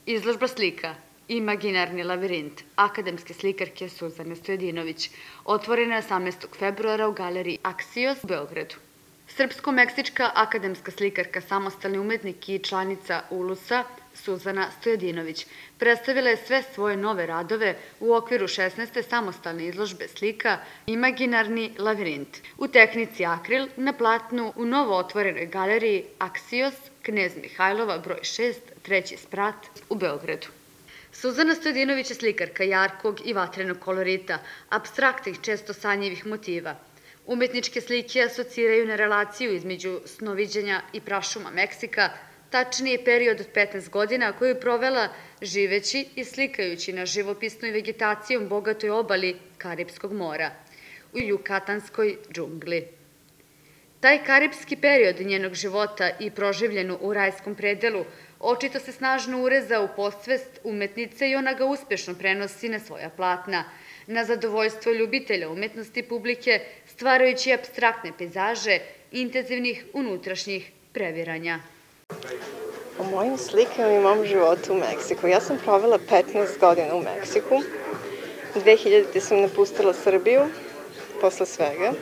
Izložba slika Imaginarni lavirint akademske slikarke Suzane Stojadinović otvorena je 18. februara u galeriji Aksios u Beogradu. Srpsko-meksička akademska slikarka, samostalni umetnik i članica ULUS-a Suzana Stojadinović predstavila je sve svoje nove radove u okviru 16. samostalne izložbe slika Imaginarni lavirint u tehnici akril na platnu u novo otvorenoj galeriji Aksios Knez Mihajlova broj 6, treći sprat u Beogradu. Suzana Stojadinović je slikarka jarkog i vatrenog kolorita, apstraktnih, često sanjivih motiva. Umetničke slike asociraju na relaciju između snoviđenja i prašuma Meksika, tačnije period od 15 godina koju je provela živeći i slikajući na živopisnoj vegetacijom bogatoj obali Karipskog mora, u Jukatanskoj džungli. Taj karipski period njenog života i proživljenu u rajskom predelu očito se snažno ureza u podsvest umetnice i ona ga uspešno prenosi na svoja platna, na zadovoljstvo ljubitelja umetnosti publike, stvarajući apstraktne pejzaže intenzivnih unutrašnjih previranja. O mojim slikama i mom životu u Meksiku. Ja sam provela 15 godina u Meksiku. 2000. sam napustila Srbiju, posle svega.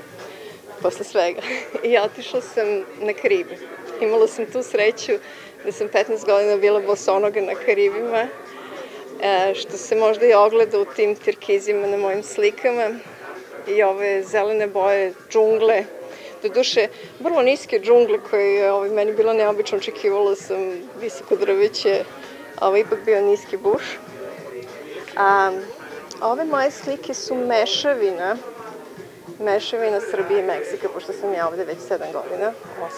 I otišla sam na Karibe. Imala sam tu sreću da sam 15 godina bila bosonoga na Karibima, što se možda i ogleda u tim tirkizima na mojim slikama i ove zelene boje džungle. Doduše, vrlo niske džungle koje je meni bilo neobično, očekivala sam visoko drveće, a ovo ipak bio niski buš. Ove moje slike su mešavina Srbije i Meksika, pošto sam ja ovde već 7 godina,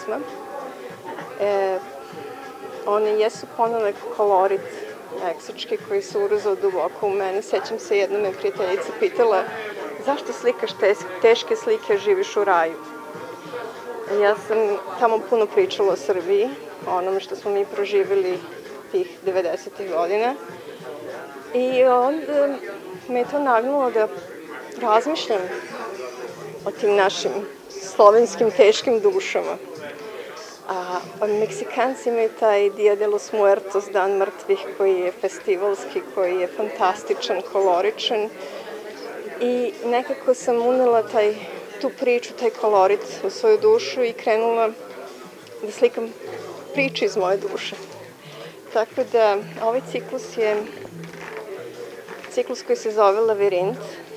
8. One jesu ponele kolorit meksički koji se urezao duboko u mene. Sećam se, jedna me prijateljica pitala zašto slikaš teške slike, živiš u raju. Ja sam tamo puno pričala o Srbiji, o onome što smo mi proživjeli tih 90. godina. I onda me je to nagnulo da razmišljam o tim našim slovenskim teškim dušama. Meksikanci imaju taj Dia de los Muertos, Dan mrtvih, koji je festivalski, koji je fantastičan, koloričan. I nekako sam unela tu priču, taj kolorit u svoju dušu i krenula da slikam priče iz moje duše. Tako da ovaj ciklus je ciklus koji se zove Lavirint.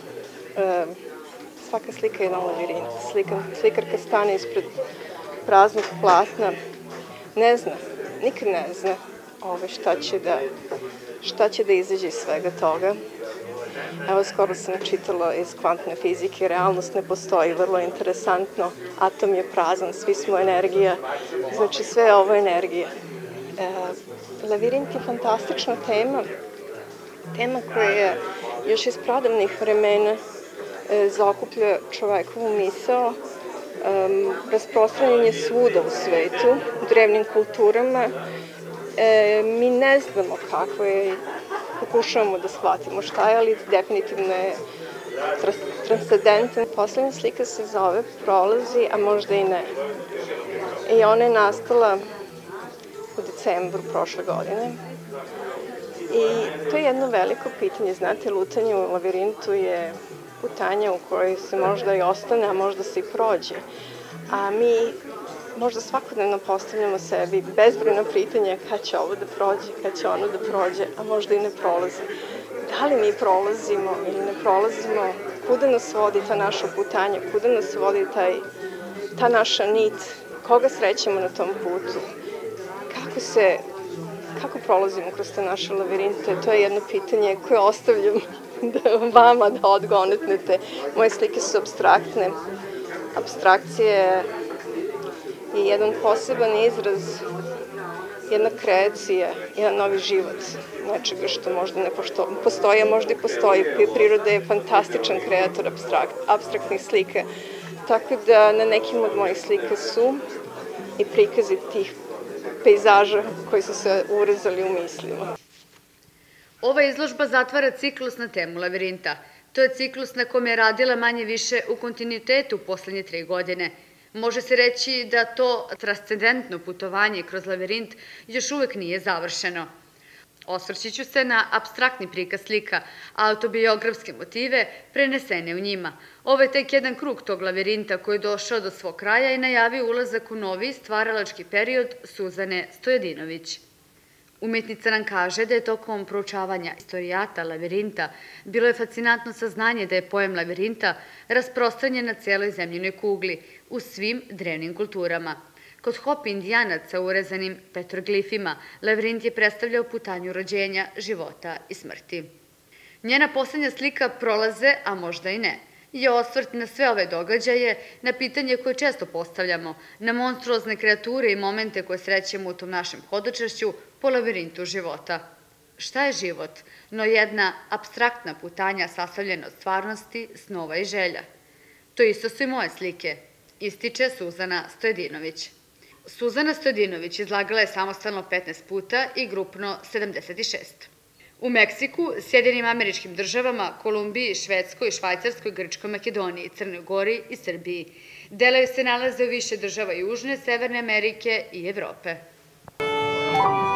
Svaka slika je jedan lavirint. Slikarka stane ispred praznog platna, ne zna, nikad ne zna šta će da izađe iz svega toga. Evo, skoro sam čitala iz kvantne fizike, realnost ne postoji, vrlo interesantno, atom je prazan, svi smo energija, znači sve je ovo energija. Lavirint je fantastična tema koja je još iz pradavnih vremena zaokuplja čovekovu misao, rasprostranjen je svuda u svetu, u drevnim kulturama. Mi ne znamo kako je, pokušavamo da shvatimo šta je, ali definitivno je transcendentan. Poslednja slika se zove Prolazi, a možda i ne. I ona je nastala u decembru prošle godine. I to je jedno veliko pitanje. Znate, lutanje u lavirintu je putanja u kojoj se možda i ostane, a možda se i prođe. A mi možda svakodnevno postavljamo sebi bezbrojna pitanja kada će ovo da prođe, kada će ono da prođe, a možda i ne prolazi. Da li mi prolazimo ili ne prolazimo, kuda nas vodi ta naša putanja, kuda nas vodi ta naša nit, koga srećemo na tom putu, kako prolazimo kroz te naše lavirinte, to je jedno pitanje koje ostavljam vama da odgonetnete. Moje slike su apstraktne. Apstrakcija je jedan poseban izraz, jedna kreacija, jedan novi život, nečega što možda ne postoji, a možda i postoji. Priroda je fantastičan kreator apstraktnih slika, tako da na nekim od mojih slika su i prikazi tih pejzaža koji su se urezali u mislima. Ova izložba zatvara ciklus na temu lavirinta. To je ciklus na kome je radila manje više u kontinuitetu poslednje 3 godine. Može se reći da to transcendentno putovanje kroz lavirint još uvek nije završeno. Osvrćiću se na apstraktni prikaz slika, autobiografske motive prenesene u njima. Ovo je tek jedan krug tog lavirinta koji je došao do svog kraja i najavio ulazak u novi stvaralački period Suzane Stojadinović. Umetnica nam kaže da je tokom proučavanja istorijata lavirinta bilo je fascinantno saznanje da je pojam lavirinta rasprostranjen na celoj zemljinoj kugli, u svim drevnim kulturama. Kod Hopi indijanaca urezanim petroglifima, lavirint je predstavljao putanju rođenja, života i smrti. Njena poslednja slika Prolaze, a možda i ne, je osvrt na sve ove događaje, na pitanje koje često postavljamo, na monstruozne kreature i momente koje srećemo u tom našem hodočašću po lavirintu života. Šta je život, no jedna apstraktna putanja sastavljena od stvarnosti, snova i želja? To isto su i moje slike, ističe Suzana Stojadinović. Suzana Stojadinović izlagala je samostalno 15 puta i grupno 76. U Meksiku, Sjedinim Američkim Državama, Kolumbiji, Švedskoj, Švajcarskoj, Grčkoj, Makedoniji, Crnoj Gori i Srbiji. Delovi se nalaze u više država Južne, Severne Amerike i Evrope.